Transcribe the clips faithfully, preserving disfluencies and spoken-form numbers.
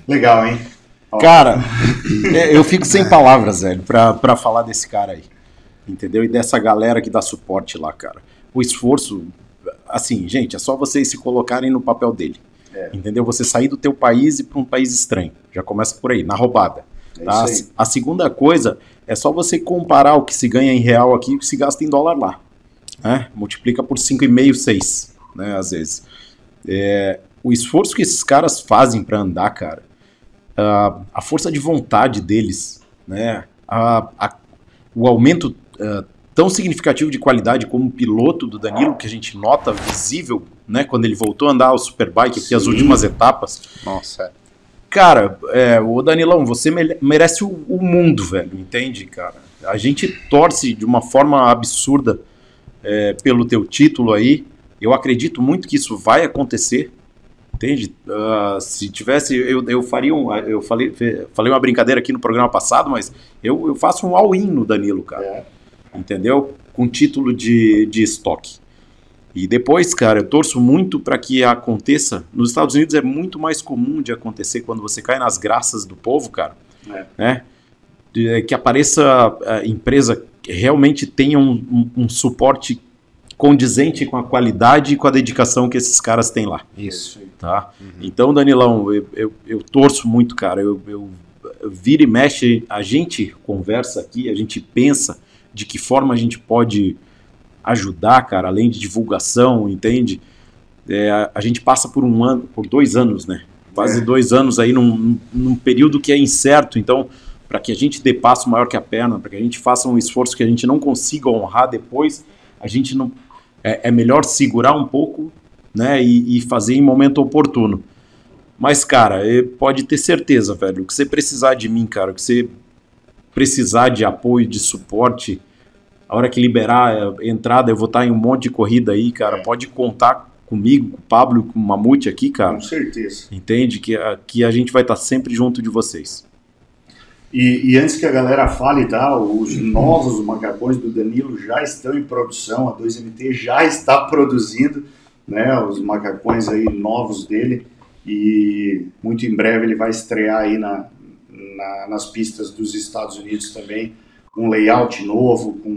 Legal, hein? Ó. Cara, eu fico sem palavras, velho, pra, pra falar desse cara aí. Entendeu? E dessa galera que dá suporte lá, cara. O esforço, assim, gente, é só vocês se colocarem no papel dele. É. Entendeu? Você sair do teu país e para um país estranho. Já começa por aí, na roubada. É tá? A segunda coisa é só você comparar o que se ganha em real aqui e o que se gasta em dólar lá. Né? Multiplica por cinco vírgula cinco, seis, né, às vezes. É, o esforço que esses caras fazem para andar, cara, a, a força de vontade deles, né, a, a, o aumento uh, tão significativo de qualidade como o piloto do Danilo, que a gente nota visível, né, quando ele voltou a andar o Superbike aqui, Sim. as últimas etapas. Nossa. Cara, é, o Danilão, você merece o, o mundo, velho, entende, cara? A gente torce de uma forma absurda é, pelo teu título aí. Eu acredito muito que isso vai acontecer, entende? Uh, se tivesse, eu, eu faria um, eu falei, falei uma brincadeira aqui no programa passado, mas eu, eu faço um all-in no Danilo, cara. É. Entendeu? Com título de, de estoque. E depois, cara, eu torço muito para que aconteça. Nos Estados Unidos é muito mais comum de acontecer quando você cai nas graças do povo, cara. É. Né? De, que apareça a empresa que realmente tenha um, um, um suporte condizente com a qualidade e com a dedicação que esses caras têm lá. Isso. Tá? Uhum. Então, Danilão, eu, eu, eu torço muito, cara. Eu, eu, eu vira e mexe, a gente conversa aqui, a gente pensa de que forma a gente pode ajudar, cara, além de divulgação, entende? É, a, a gente passa por um ano, por dois anos, né? Quase é. dois anos aí num, num período que é incerto, então, para que a gente dê passo maior que a perna, para que a gente faça um esforço que a gente não consiga honrar depois, a gente não... É, é melhor segurar um pouco, né, e, e fazer em momento oportuno. Mas, cara, pode ter certeza, velho, o que você precisar de mim, cara, o que você precisar de apoio, de suporte, a hora que liberar a entrada, eu vou estar em um monte de corrida aí, cara, é. pode contar comigo, com o Pablo, com o Mamute aqui, cara. Com certeza. Entende? Que, que a gente vai estar sempre junto de vocês. E, e antes que a galera fale, tá, os novos macacões do Danilo já estão em produção, a dois M T já está produzindo, né, os macacões aí novos dele, e muito em breve ele vai estrear aí na, na, nas pistas dos Estados Unidos também, um layout novo, com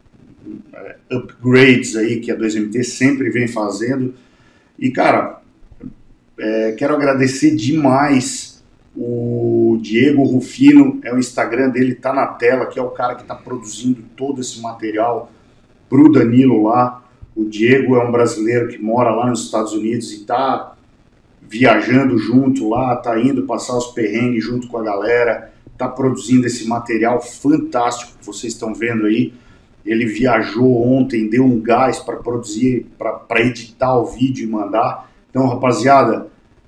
uh, upgrades aí que a dois M T sempre vem fazendo. E, cara, é, quero agradecer demais o Diego Rufino, é o Instagram dele, tá na tela, que é o cara que tá produzindo todo esse material pro Danilo lá. O Diego é um brasileiro que mora lá nos Estados Unidos e tá viajando junto lá, tá indo passar os perrengues junto com a galera, tá produzindo esse material fantástico que vocês estão vendo aí. Ele viajou ontem, deu um gás para produzir, para editar o vídeo e mandar. Então, rapaziada,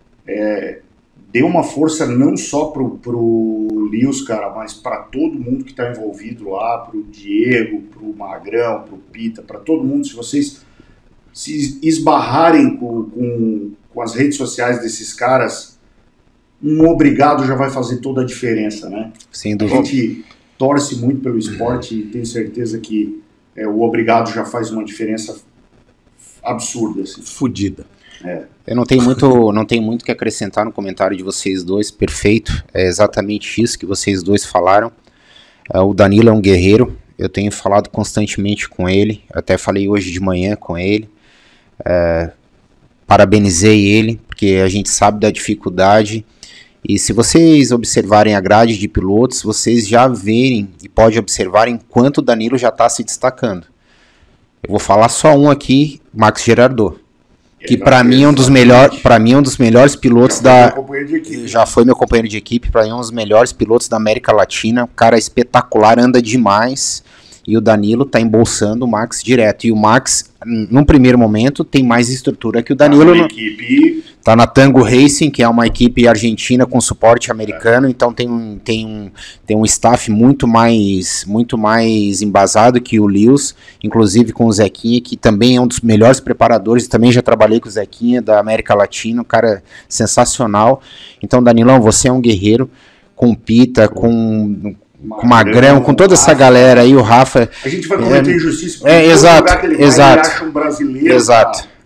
é, dê uma força não só pro, pro Lewis, cara, mas para todo mundo que está envolvido lá, pro Diego, pro Magrão, pro Pita, para todo mundo. Se vocês se esbarrarem com, com, com as redes sociais desses caras, um obrigado já vai fazer toda a diferença, né? Sem dúvida. A gente torce muito pelo esporte e tenho certeza que é, o obrigado já faz uma diferença absurda. Assim. Fudida. É. Eu não tenho muito, não tenho muito que acrescentar no comentário de vocês dois, perfeito, é exatamente isso que vocês dois falaram. É, o Danilo é um guerreiro, eu tenho falado constantemente com ele, até falei hoje de manhã com ele, é, parabenizei ele, porque a gente sabe da dificuldade, e se vocês observarem a grade de pilotos, vocês já verem e pode observar enquanto o Danilo já está se destacando. Eu vou falar só um aqui, Max Girardot. Que para mim é um dos melhores, para mim é um dos melhores pilotos já da já foi meu companheiro de equipe, para mim é um dos melhores pilotos da América Latina, um cara espetacular, anda demais, e o Danilo tá embolsando o Max direto, e o Max num primeiro momento tem mais estrutura que o Danilo, tá, equipe... tá na Tango Racing, que é uma equipe argentina com suporte americano, é. então tem um, tem, um, tem um staff muito mais, muito mais embasado que o Lewis, inclusive com o Zequinha, que também é um dos melhores preparadores, também já trabalhei com o Zequinha da América Latina, um cara sensacional. Então, Danilão, você é um guerreiro, com Pita, com... com o Magrão, com toda essa galera aí, o Rafa... A gente vai cometer é, injustiça, é, exato, lugar que ele exato, vai, ele acha um brasileiro. Exato. Cara.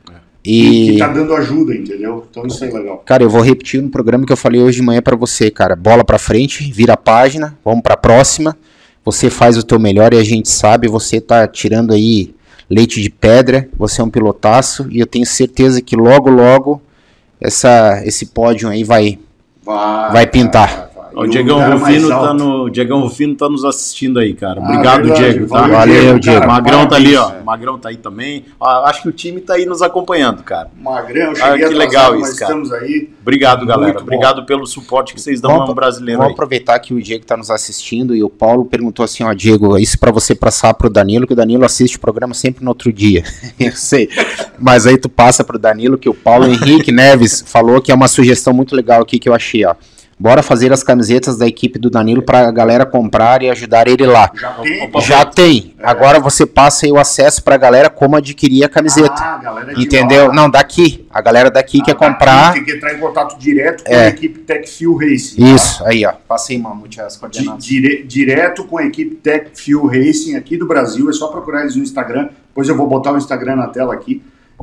E... que tá dando ajuda, entendeu? Então isso é legal. Cara, eu vou repetir no programa que eu falei hoje de manhã pra você, cara. Bola pra frente, vira a página, vamos pra próxima. Você faz o teu melhor e a gente sabe, você tá tirando aí leite de pedra, você é um pilotaço e eu tenho certeza que logo, logo essa, esse pódio aí vai, vai, vai pintar. Vai, vai. O Diegão Rufino, tá no, Diegão Rufino tá nos assistindo aí, cara. Obrigado, ah, Diego. Tá? Valeu, Valeu, Diego. O Magrão tá ali, ó. O Magrão tá aí também. Ah, acho que o time tá aí nos acompanhando, cara. Magrão, ah, que legal isso, cara. Estamos aí. Obrigado, galera. Muito Obrigado bom. Pelo suporte que vocês dão vamos, ao brasileiro. Vamos aí. aproveitar que o Diego tá nos assistindo e o Paulo perguntou assim, ó, Diego, isso pra você passar pro Danilo, que o Danilo assiste o programa sempre no outro dia. Eu sei. Mas aí tu passa pro Danilo, que o Paulo Henrique Neves falou que é uma sugestão muito legal aqui que eu achei, ó. Bora fazer as camisetas da equipe do Danilo pra galera comprar e ajudar ele lá. Já tem? Já tem. É. Agora você passa aí o acesso pra galera como adquirir a camiseta. Ah, galera de entendeu? Lá. Não, daqui. A galera daqui ah, quer daqui, comprar. Tem que entrar em contato direto com é. a equipe Tech Fuel Racing. Isso, tá? Aí ó. Passa aí, Mamute, as coordenadas. Dire, direto com a equipe Tech Fuel Racing aqui do Brasil. É só procurar eles no Instagram. Depois eu vou botar o Instagram na tela aqui.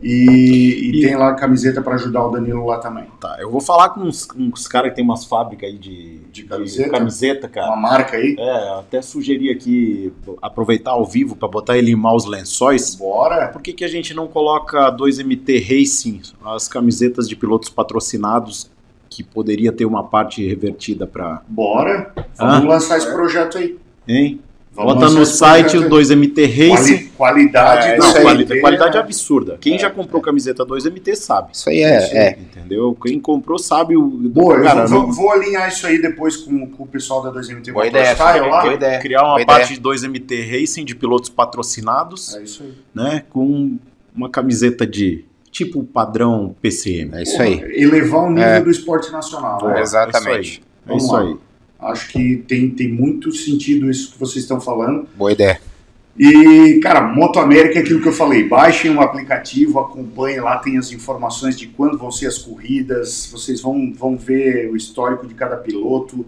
E, e, e tem lá a camiseta para ajudar o Danilo lá também. Tá, eu vou falar com uns, uns caras que tem umas fábricas aí de, de, camiseta, de camiseta, cara. Uma marca aí. É, até sugeri aqui aproveitar ao vivo para botar ele em maus lençóis. Bora! Por que, que a gente não coloca dois M T Racing, as camisetas de pilotos patrocinados, que poderia ter uma parte revertida para... Bora! Vamos ah? lançar esse projeto aí. Hein? Vamos Bota no site o dois M T Racing. Quali qualidade. É, não, qualidade, qualidade é absurda. Quem é, já comprou é. camiseta dois M T sabe. Isso aí é. Isso, é. Entendeu? Quem comprou sabe o... Boa, cara, eu vou, não... vou alinhar isso aí depois com, com o pessoal da dois M T. Boa ideia. Style, lá. Boa ideia. Criar uma Boa parte ideia. de dois M T Racing de pilotos patrocinados. É isso aí. Né, com uma camiseta de... tipo padrão P C M. É isso aí. Elevar o nível é. do esporte nacional. Boa, né? Exatamente. É isso aí. Acho que tem, tem muito sentido isso que vocês estão falando. Boa ideia. E, cara, Moto América é aquilo que eu falei. Baixem o aplicativo, acompanhem lá, tem as informações de quando vão ser as corridas. Vocês vão, vão ver o histórico de cada piloto.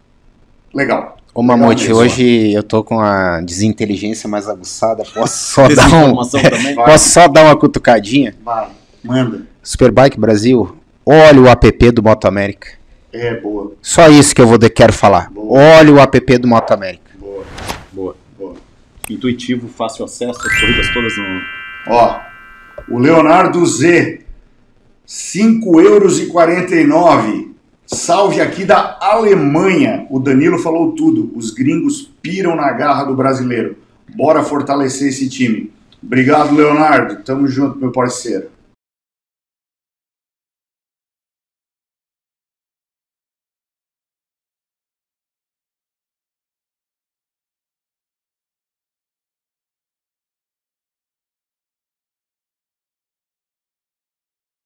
Legal. Ô Mamute, hoje eu tô com a desinteligência mais aguçada. Posso só, dar, um... Posso só dar uma cutucadinha? Vai, manda. Superbike Brasil, olha o app do Moto América. É, boa. Só isso que eu vou de, quero falar. Boa. Olha o app do Moto América. Boa, boa, boa. Intuitivo, fácil acesso, as corridas todas no... Ó, o Leonardo Z, cinco euros e quarenta e nove. Salve aqui da Alemanha. O Danilo falou tudo. Os gringos piram na garra do brasileiro. Bora fortalecer esse time. Obrigado, Leonardo. Tamo junto, meu parceiro.